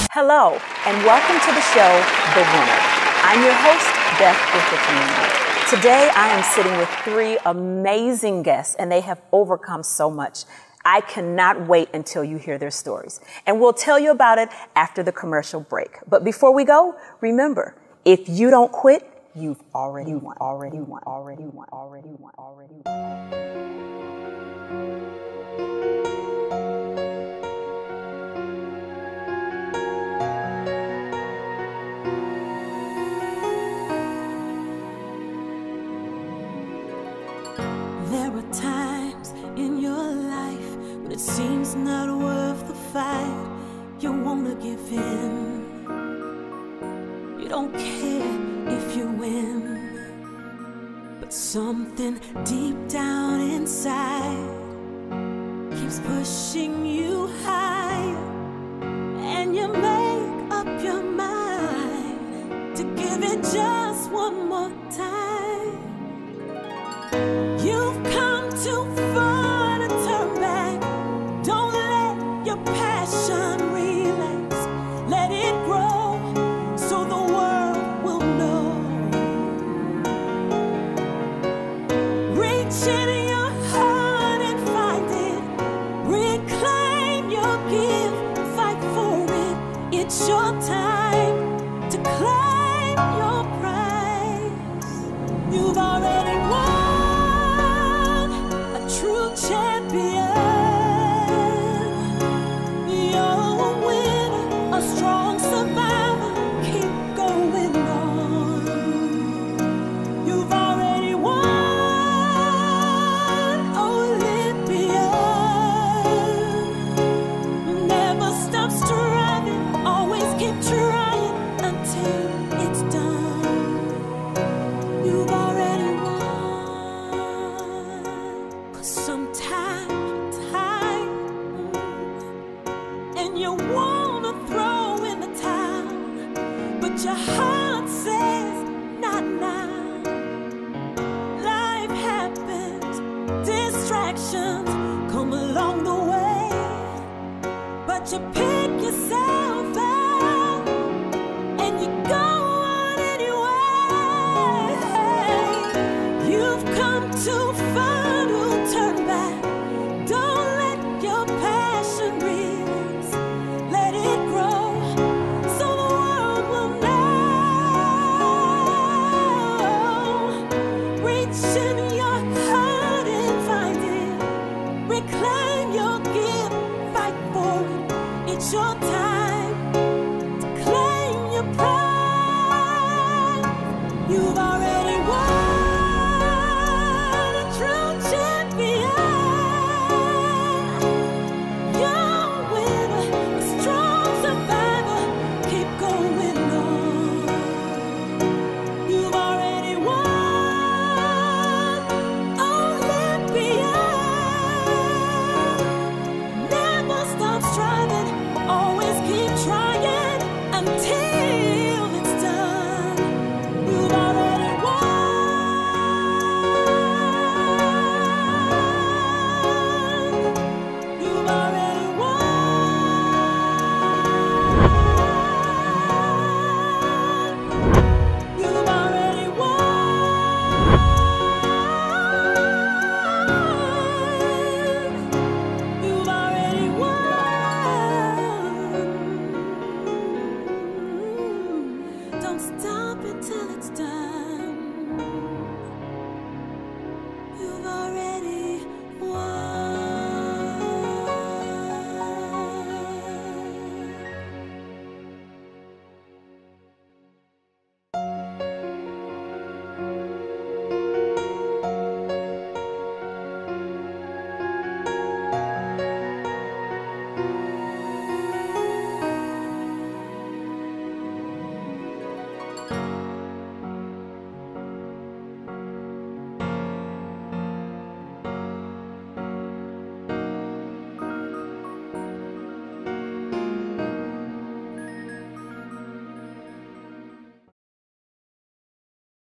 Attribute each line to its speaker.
Speaker 1: Hello, and welcome to the show, The Winner. I'm your host, Beth Griffith. Today, I am sitting with three amazing guests, and they have overcome so much. I cannot wait until you hear their stories, and we'll tell you about it after the commercial break. But before we go, remember, if you don't quit, you've already won.
Speaker 2: There are times in your life when it seems not worth the fight. You wanna give in. You don't care if you win, but something deep down inside keeps pushing you higher, and you make up your mind to give it just one more time. You've come too far to turn back. Don't let your passion relax. Let it grow so the world will know. Reach in your heart and find it. Reclaim your gift, fight for it. It's your time to claim your prize. You've already won. True champion, you're a winner, a strong survivor. Keep going on. You've already won, Olympian. Never stop striving, always keep trying until it's done. You've already won. And you wanna throw in the towel, but your heart says not now. Life happens, distractions come along the way, but you pick yourself up and you go on anyway. You've come too far to turn back. Don't let your passion release. Let it grow so the world will know. Reach in your heart and find it. Reclaim your gift, fight for it. It's your time to claim your pride. You've already won. Until